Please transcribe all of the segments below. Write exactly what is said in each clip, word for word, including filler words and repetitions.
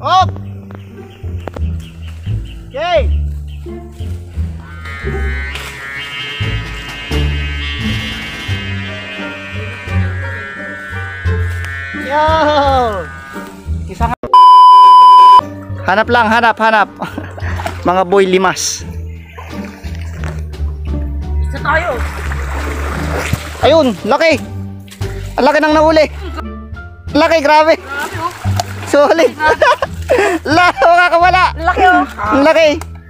Op! Okay! Yo! Isang hanap lang, hanap, hanap. Mga boy limas. Isa tayo. Ayun, laki. Ang laki nang nahuli. Laki, grabe. Grabe oh. Solid. La, makakawala. Laki oh. Ang laki.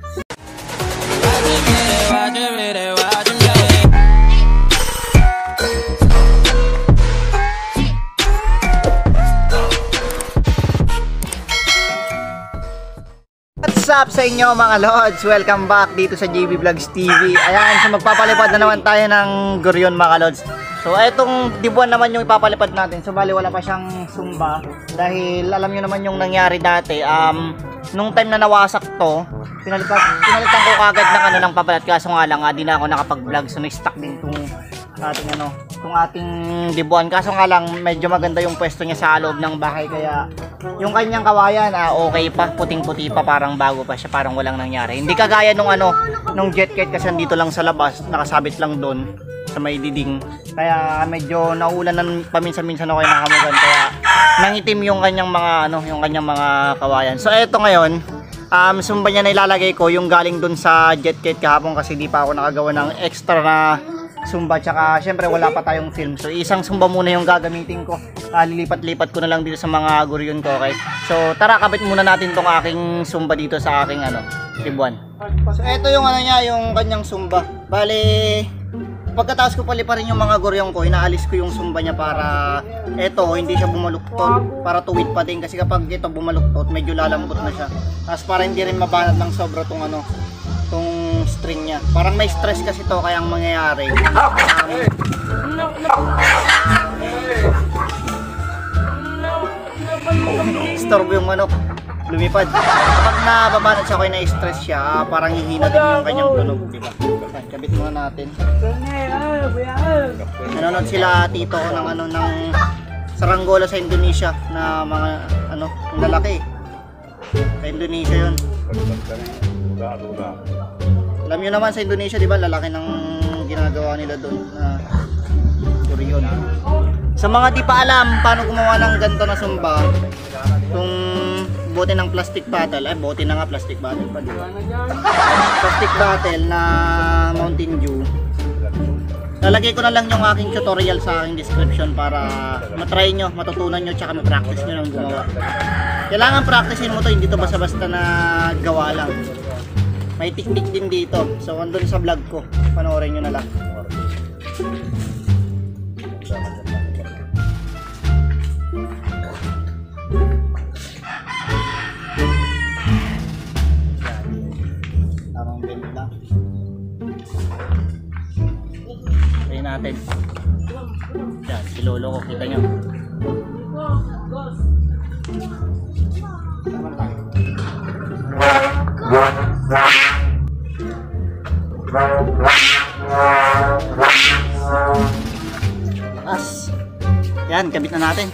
What's up sa inyo mga lods? Welcome back dito sa J B Vlogs T V. Ayan, so magpapalipad na naman tayo ng Goryon mga lods. So etong dibuan naman yung ipapalipad natin. So bali wala pa siyang sumba. Dahil alam nyo naman yung nangyari dati. Um, nung time na nawasak to, pinalitan, pinalitan ko kagad ng ano ng papalat. Kaso nga lang, di na ako nakapag-vlog. So na-stuck din itong ating ano, itong ating dibuan. Kaso nga lang, medyo maganda yung pwesto niya sa loob ng bahay. Kaya yung kanyang kawayan, ah, okay pa, puting-puti pa, parang bago pa siya, parang walang nangyari. Hindi kagaya nung ano, nung jet kite kasi dito lang sa labas, nakasabit lang doon sa may diding. Kaya medyo naulan ng paminsan-minsan ako yung nakamugan, kaya nangitim yung kanyang mga ano, yung kanyang mga kawayan. So eto ngayon, um, sumba niya na ilalagay ko yung galing doon sa jet kite kahapon kasi di pa ako nakagawa ng extra na sumba, tsaka syempre wala pa tayong film. So isang sumba muna yung gagamitin ko. Uh, lilipat-lipat ko na lang dito sa mga Goryon ko, okay? So tara, kabit muna natin tong aking sumba dito sa aking ano, tibuan. So ito yung ano niya, yung kanyang sumba. Bale, pagkatapos ko paliparin yung mga Goryon ko, inaalis ko yung sumba niya para eto, hindi siya bumaluktot, para tuwid pa din kasi kapag ito bumaluktot, medyo lalambot na siya. Tapos para hindi rin mabanat ng sobra tong ano, tong string niya. Parang may stress kasi to, kaya ang mangyayari um, istorbo yung manok lumipad. Kapag nababanat siya, kaya na-stress siya, parang hihina din yung kanyang tunog, diba? Yan, kabit muna natin. Nanonood sila tito ko ng ano, ng saranggola sa Indonesia na mga ano, ang lalaki sa Indonesia yun. Alam nyo naman sa Indonesia, di ba, lalaki ng ginagawa nila doon na Goryon. Sa mga di pa alam paano gumawa ng ganito na sumba, itong bote ng plastic bottle, ay bote na nga, plastic bottle pa, di ba? Plastic bottle na Mountain Dew. Lalagay ko na lang yung aking tutorial sa aking description para matry nyo, matutunan nyo, tsaka ma-practice nyo ng gumawa. Kailangan practicein mo to, hindi to basta-basta na gawa lang. May technique din dito. So, andun sa vlog ko. Panoorin nyo na lang. Tamang bend lang. Try natin. Yan, si Lolo ko. Kita nyo. Tamang lang. Lakas. Yan, kabit na natin.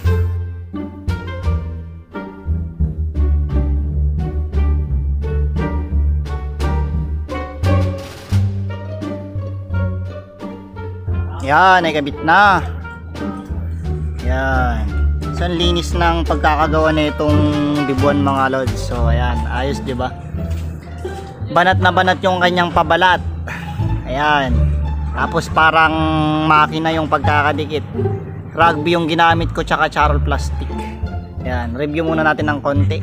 Yan, ay kabit na. Yan. So, ang linis ng pagkakagawa na itong dibuan mga lods. So, ayan, ayos, di ba? Banat na banat yung kanyang pabalat. Ayan. Tapos parang makina yung pagkakadikit. Rugby yung ginamit ko, tsaka charol plastic. Ayan, review muna natin ng konti.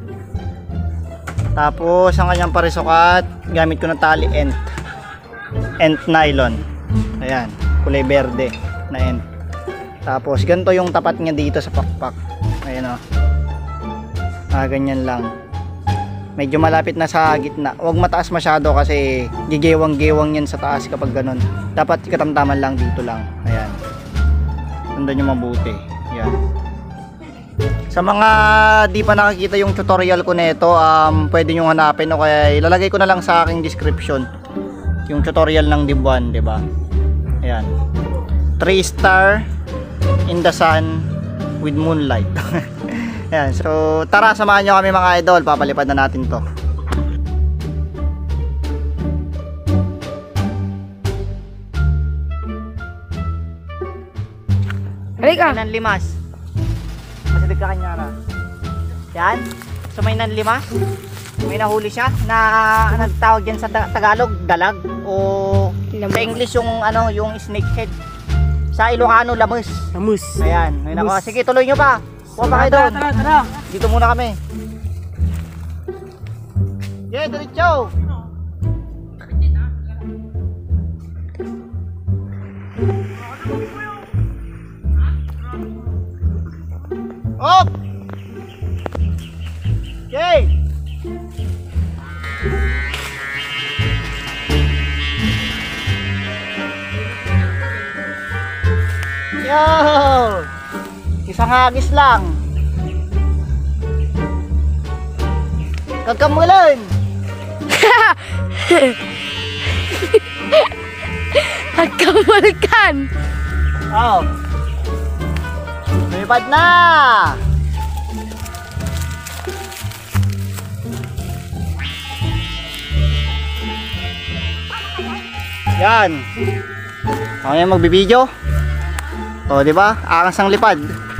Tapos ang kanyang parisukat, gamit ko na tali ent. Ent nylon. Ayan, kulay berde na ent. Tapos ganito yung tapat niya dito sa pakpak. Ayan o. Ah, ganyan lang. Medyo malapit na sa gitna. Huwag mataas masyado kasi gigewang-gewang yan sa taas kapag ganun. Dapat katamtaman lang dito lang. Ayan. Tandaan nyo mabuti. Ayan. Sa mga di pa nakakita yung tutorial ko nito, um, pwede nyo hanapin o kaya ilalagay ko na lang sa aking description yung tutorial ng dibuan, diba? Ayan. three star in the sun with moonlight. Ayan, so tara, samahan nyo kami mga idol. Papalipad na natin to. Halika. May nanlimas. Masalig ka kanyara. Yan. So may nanlimas. May nahuli siya na anong tawag dyan sa Tagalog, dalag o sa English yung ano, yung snakehead. Sa Ilocano, lamus. Lamus. Ayan. May nako. Sige, tuloy nyo pa. Huwag pa kayo doon. Tara, tara. Dito muna kami. Okay, diretso. Op! Okay. Yo! Isang hagis lang. Kagkamulan. Nagkamulkan. Oh. Lumipad na. Yan. Ako yung magbibideo. O, di ba? Angas ang lipad.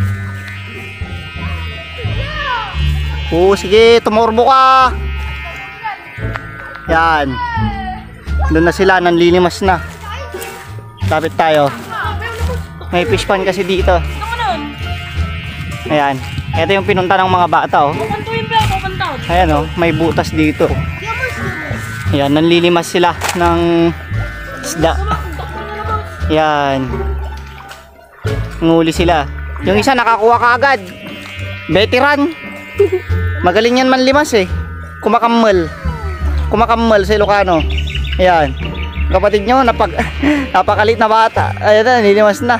Oo, sige, tumorbo ka. Yan. Doon na sila, nanlilimas na. Lapit tayo. May fish pan kasi dito. Ayan. Ito yung pinunta ng mga bata, oh. Ayan, oh, may butas dito. Ayan, nanlilimas sila ng isda. Ayan. Nguli sila. Yung isa nakakuha ka agad. Veteran. Magaling yan manlimas eh. Kumakamal. Kumakamal sa Ilocano. Ayan. Kapatid nyo, napag, napakalit na bata. Ayan na, nilimas na.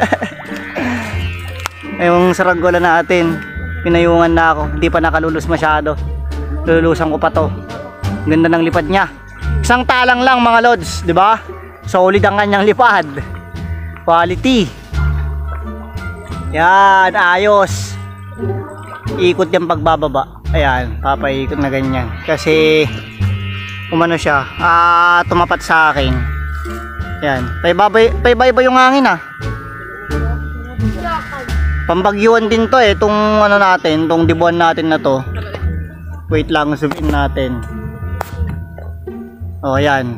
Yung saranggola natin, pinayungan na ako. Hindi pa nakalulus masyado. Lulusan ko pa to. Ganda ng lipad niya. Isang talang lang mga lods, di ba? Solid ang kanyang lipad. Quality. Yan, ayos. Ikot yung pagbababa. Ayan, papaikot na ganyan. Kasi umano siya, ah, tumapat sa akin. Yan, paibabay, paibay yung hangin ah. Pambagyuan din to eh, itong ano natin, itong dibuan natin na to. Wait lang, zoom in natin. Oh, ayan.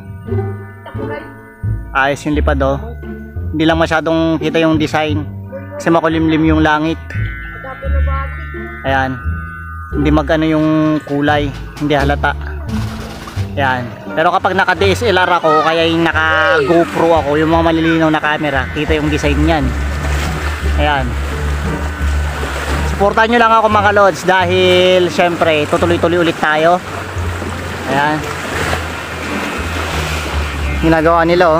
Ayos yung lipad oh. Hindi lang masyadong kita yung design. Kasi makulimlim yung langit. Ayan. Hindi magano yung kulay, hindi halata. Ayan. Pero kapag naka D S L R ako, kaya yung naka GoPro ako, yung mga malilinaw na camera, kita yung design niyan. Ayan. Supportan nyo lang ako mga lods dahil syempre tutuloy-tuloy ulit tayo. Ayan. Ginagawa nila oh.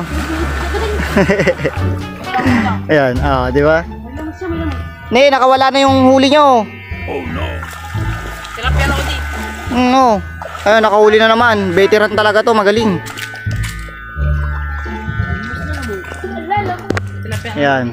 Ayan, ah, di ba? Ne, nakawala na yung huli nyo. Oh no. Tilapia na ulit. No. Ayun, nakahuli na naman. Veteran talaga to, magaling. Ayan.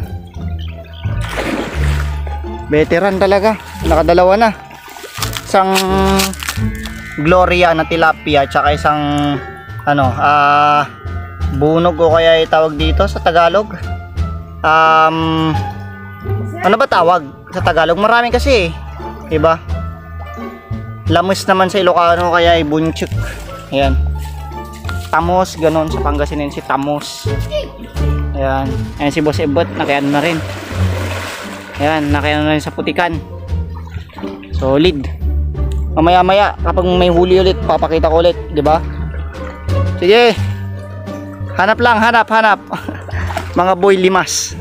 Veteran talaga. Nakadalawa na. Isang Gloria na tilapia, tsaka isang ano, ah, bunog o kaya itawag dito sa Tagalog. Um, ano ba tawag sa Tagalog? Maraming kasi eh. Diba? Lamus naman sa Ilocano kaya ay bunchuk. Ayan. Tamos, ganon sa Pangasinan si Tamos. Ayan. Ayan si Boss Ebot, nakayan na rin. Ayan, nakayan na rin sa Putikan. Solid. Mamaya maya kapag may huli ulit, papakita ko ulit, diba? Sige. Hanap lang, hanap, hanap. Mga boy limas.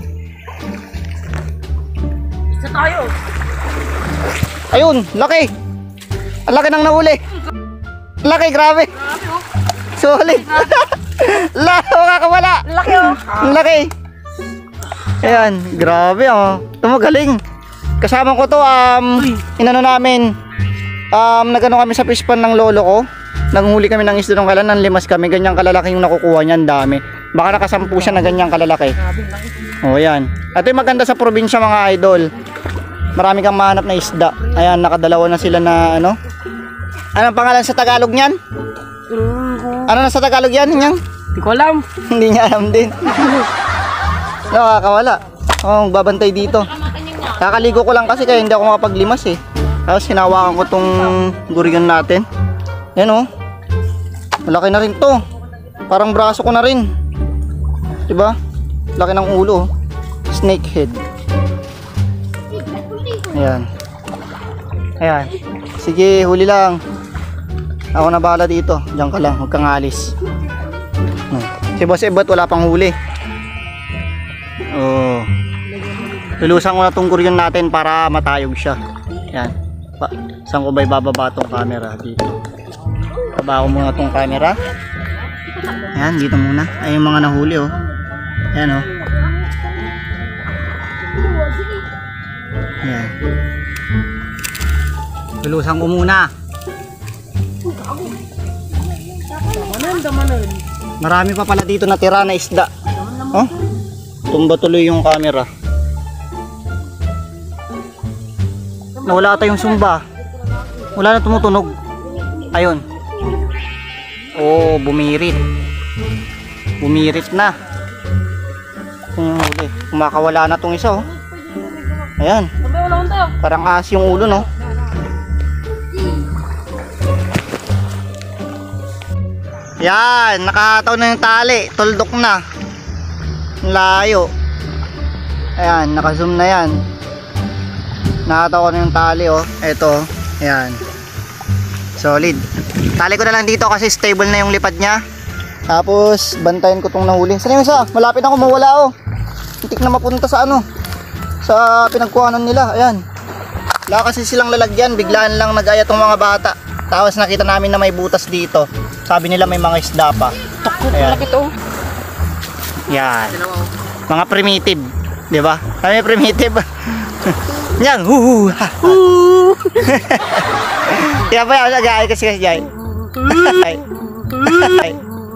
Isa tayo. Ayun, laki. Ang laki nang nahuli. Laki, grabe. Grabe oh. Solid. Laki, makakawala. Laki oh. Ang laki. Ayan, grabe oh. Tumagaling. Kasama ko to, um, inano namin. Um, nagano kami sa fish pan ng lolo ko. Nanghuli kami ng isda ng kalan, ng limas kami. Ganyang kalalaki yung nakukuha niyan, dami. Baka nakasampu siya na ganyang kalalaki. Grabe, laki. Oh, yan. Ito yung maganda sa probinsya mga idol. marami kang mahanap na isda. Ayan, nakadalawa na sila na ano. Anong pangalan sa Tagalog niyan? Ano na sa Tagalog yan? Yan? Hindi ko alam. Hindi niya alam din. Nakakawala. Oh, babantay dito. Kakaligo ko lang kasi kaya hindi ako makapaglimas eh. Tapos hinawakan ko tong gurion natin. Yan oh. Malaki na rin to. Parang braso ko na rin. Diba? Laki ng ulo. Snake head. Ayan. Ayan. Sige, huli lang. Ako na bahala dito. Diyan ka lang, huwag kang alis. Si Boss Ebot wala pang huli. Oh. Lulusan ko na tong gurion natin para matayog siya. Yan. Pa saan ko ba ibababa tong camera? Dito. Baba ko muna tong camera. Yan, dito muna. Ay yung mga nahuli oh. Yan oh. Yan. Lulusan ko muna. Damanan, damanan. Marami pa pala dito natira na isda. Oh? Tumba tuloy yung camera. Nawala ata yung sumba. Wala na tumutunog. Ayun. Oh, bumirit. Bumirit na. Kung huli, kumakawala na tong isa oh. Ayan. Parang ahas yung ulo no. Yan, nakataw na yung tali, tuldok na. Layo. Ayan, naka-zoom na yan. Nakataw ko na yung tali oh. Ito, ayan. Solid. Tali ko na lang dito kasi stable na yung lipad niya. Tapos, bantayan ko tong nahuli. Saan yung isa? Malapit na kumawala oh. Hintik na mapunta sa ano. Sa pinagkuhanan nila, ayan. Wala kasi silang lalagyan, biglaan lang nag-aya tong mga bata. Tapos nakita namin na may butas dito. Sabi nila may mga isda pa. Ayan. Yan. Mga primitive, 'di ba? Kami primitive. Yan, hu ha. Kaya ba yan, nag-aay kasi kasi jay. Ay. Ay.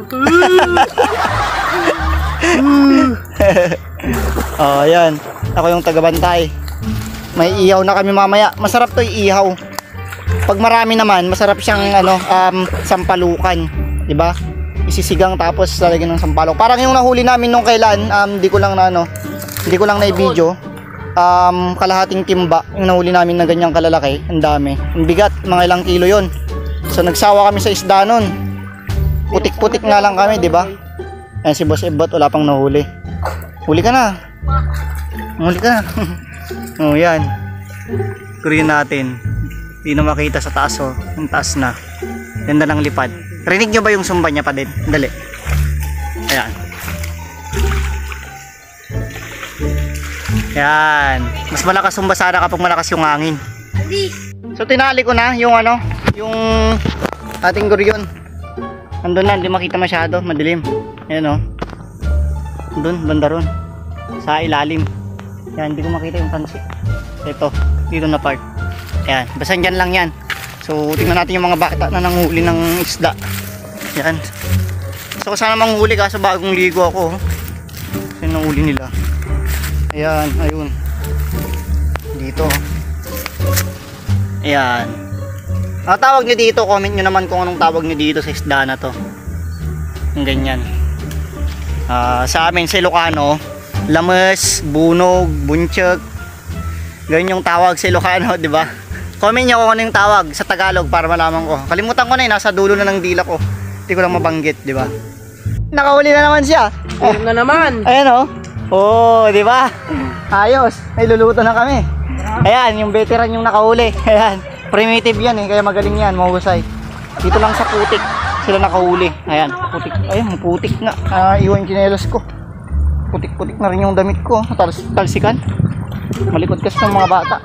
Oh, yan. Ako yung tagabantay. May ihaw na kami mamaya. Masarap 'to ihaw. Pag marami naman, masarap siyang ano, um, sampalukan, 'di ba? Isisigang tapos lalagyan ng sampalok. Parang yung nahuli namin nung kailan, um, di ko lang na ano, hindi ko lang na i-video. Um, kalahating timba yung nahuli namin na ganyang kalalaki, ang dami. Ang bigat, mga ilang kilo 'yon. So nagsawa kami sa isda nun. Putik-putik nga lang kami, 'di ba? Ayan si Boss Ebot, wala pang nahuli. Huli ka na. Huli ka na. Oh, yan. Kurin natin. Hindi na makita sa taas oh. Yung taas na. Ganda ng lipad. Rinig nyo ba yung sumba niya pa din? Dali. Ayan. Ayan. Mas malakas sumba sana kapag malakas yung hangin. So tinali ko na yung ano, yung ating gurion. Andun na, hindi makita masyado. Madilim. Ayan oh. Andun, banda ron. Sa ilalim. Ayan, hindi ko makita yung pansi. Ito, dito na part. Ayan, basta dyan lang yan. So, tingnan natin yung mga bata na nanghuli ng isda. Ayan. Gusto ko sana manghuli kaso bagong ligo ako. Kasi nanghuli nila. Ayan, ayun. Dito. Ayan. Ang tawag nyo dito, comment nyo naman kung anong tawag nyo dito sa isda na to. Yung ganyan. Uh, sa amin, sa Ilocano, lames, bunog, bunchog. Ganyan yung tawag sa Ilocano, di ba? Comment nyo kung ano yung tawag sa Tagalog para malaman ko. Kalimutan ko na eh, nasa dulo na ng dila ko. Hindi ko lang mabanggit, di ba? Nakahuli na naman siya. Ayun na naman. Ayan oh. Oh, di ba? Ayos. May luluto na kami. Ayan, yung veteran yung nakahuli. Ayan. Primitive yan eh, kaya magaling yan, mahusay. Dito lang sa putik sila nakahuli. Ayan, putik. Ayun, putik na. Ah, iwan yung chinelos ko. Putik-putik na rin yung damit ko. Tals talsikan. Malikot kasi ng mga bata.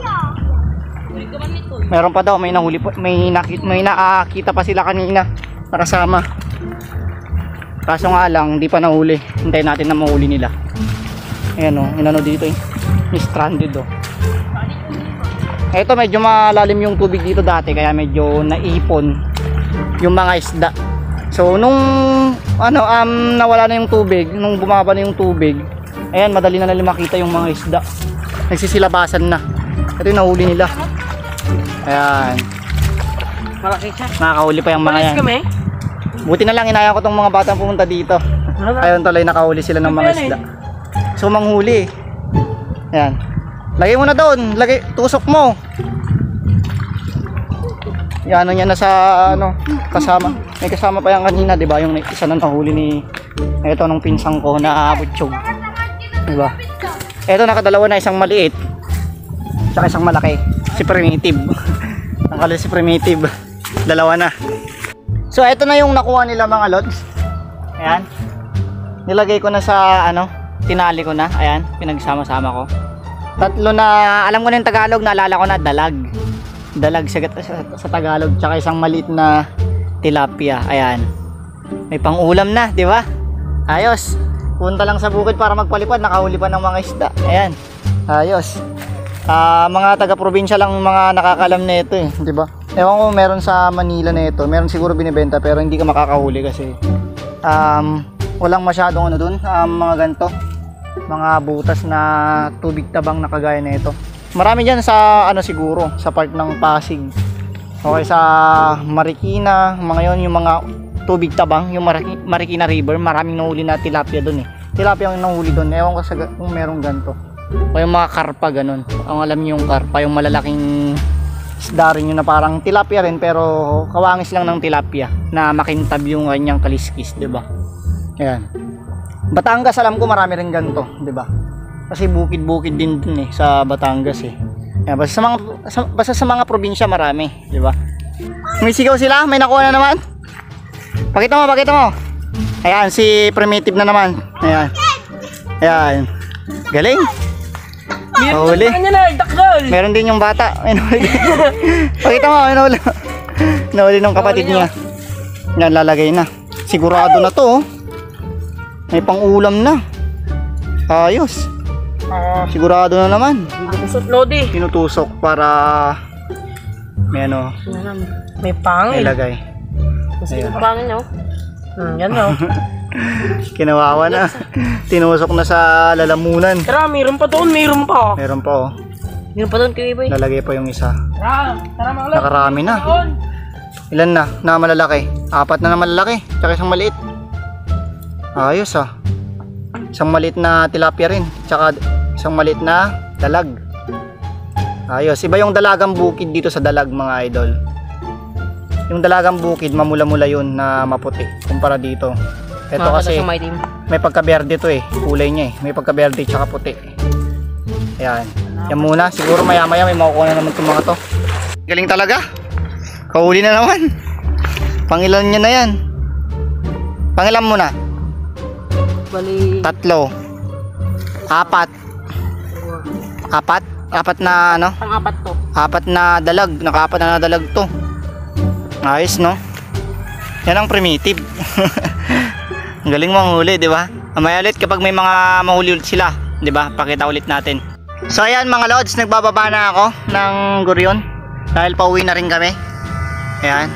Meron pa daw, may nahuli po, may nakita, may nakakita pa sila kanina nakasama. Kaso nga lang, hindi pa nahuli. Hintayin natin na mahuli nila. Ayan o, oh, inano dito eh. May stranded o. Oh. Ito medyo malalim yung tubig dito dati, kaya medyo naipon yung mga isda. So nung ano um nawala na yung tubig, nung bumaba na yung tubig, ayan madali na nila makita yung mga isda. Nagsisilabasan na. Ito yung nahuli nila. Ayan. Malaki siya. Nakakahuli pa yung mga Palis yan. kami. Buti na lang inaya ko tong mga batang pumunta dito. Ayun tuloy nakahuli sila ng mga isda. So manghuli. Ayan. Lagay mo na doon. Lagay, tusok mo. Yan ano niya na sa ano kasama. May kasama pa yan kanina, 'di ba? Yung isa na nahuli ni ito nung pinsang ko na butchog. 'Di ba? Ito nakadalawa na, isang maliit. Tsaka isang malaki. Si Primitive. Nakalo si Primitive. Dalawa na. So ito na yung nakuha nila mga lods. Ayan. Nilagay ko na sa ano, tinali ko na. Ayan, pinagsama-sama ko. Tatlo na, alam ko na yung Tagalog, naalala ko na, dalag. Dalag sa, sa, sa Tagalog. Tsaka isang maliit na tilapia. Ayan. May pang-ulam na, di ba? Ayos. Punta lang sa bukid para magpalipad, nakahuli pa ng mga isda. Ayan. Ayos. Ah, mga taga-probinsya lang mga nakakalam na ito eh, di ba? Ewan ko meron sa Manila na ito, meron siguro binibenta pero hindi ka makakahuli kasi um, walang masyadong ano dun, um, mga ganto, mga butas na tubig tabang na kagaya na ito. Marami dyan sa ano siguro, sa part ng Pasig. Okay, sa Marikina, mga yon yung mga tubig tabang, yung Mariki, Marikina River, maraming nahuli na tilapia dun eh. Tilapia yung nahuli dun, ewan ko sa, kung merong ganto. O yung mga karpa ganun. Ang alam niyo yung karpa, yung malalaking isda rin yun na parang tilapia rin pero kawangis lang ng tilapia na makintab yung kanyang kaliskis, 'di ba? Ayan. Batangas alam ko marami rin ganito, 'di ba? Kasi bukid-bukid din dun eh sa Batangas eh. Ayan, basta sa mga sa, basta sa mga probinsya marami, 'di ba? May sigaw sila, may nakuha na naman. Pakita mo, pakita mo. Ayan, si Primitive na naman. Ayan. Ayan. Galing. Meron Huli. na kanya na, dakgal. Meron din yung bata. Pakita mo, nahuli. Nahuli ng kapatid niya. Yan, lalagay na. Sigurado na to. Oh. May pang-ulam na. Ayos. Sigurado na naman. Kusot Lodi. Tinutusok para may ano, May pangil. ilagay. Kasi yung pangil no? Hmm, yan no. Kinawawa na. Tinusok na sa lalamunan. Tara, mayroon pa doon, mayroon pa. Meron pa oh. Mayroon pa doon kay Iboy. Lalagay pa yung isa. Tara, tara mga lods. Nakarami na. Ilan na na malalaki? Apat na na malalaki. Tsaka isang maliit. Ayos ah. Isang maliit na tilapia rin. Tsaka isang maliit na dalag. Ayos. Iba yung dalagang bukid dito sa dalag mga idol. Yung dalagang bukid mamula-mula yun na maputi kumpara dito. Ito kasi may pagka-berde to eh. Kulay niya eh. May pagka-berde tsaka puti. Ayan. Yan muna. Siguro maya-maya may makukuha na naman itong mga to. Galing talaga. Kahuli na naman. Pangilan niya na yan. Pangilan mo na. Bali. Tatlo. Apat. Apat? Apat na ano? Pang-apat to. Apat na dalag. Nakaapat na dalag to. Ayos no? Yan ang Primitive. Ang galing manghuli, di ba? Mamaya ulit kapag may mga mahuli ulit sila, di ba? Pakita ulit natin. So ayan mga lods, nagbababa na ako ng Gurion dahil pauwi na rin kami. Ayan.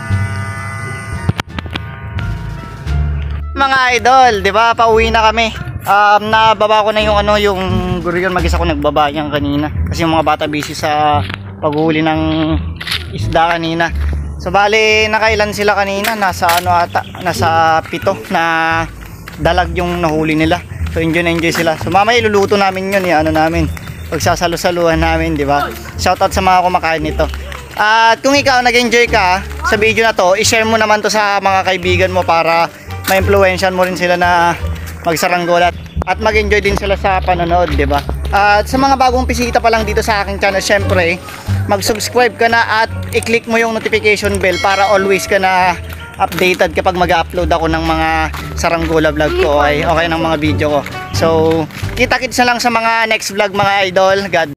Mga idol, di ba? Pauwi na kami. Um, nababa ko na yung ano, yung Gurion. Mag-isa ko nagbaba yan kanina kasi yung mga bata busy sa paghuli ng isda kanina. So bali nakailan sila kanina, nasa ano ata, nasa pito na dalag yung nahuli nila. So enjoy na enjoy sila. So mamaya iluluto namin yun, yung ano namin, pagsasalo-saluhan namin, di ba? Shoutout sa mga kumakain nito. At kung ikaw nag-enjoy ka sa video na to, i-share mo naman to sa mga kaibigan mo para ma-influensyan mo rin sila na magsaranggola at mag-enjoy din sila sa panonood, di ba? At sa mga bagong bisita pa lang dito sa aking channel, syempre mag-subscribe ka na at i-click mo yung notification bell para always ka na updated kapag mag-upload ako ng mga saranggola vlog ko, okay, okay ng mga video ko. So kita-kits na lang sa mga next vlog mga idol. God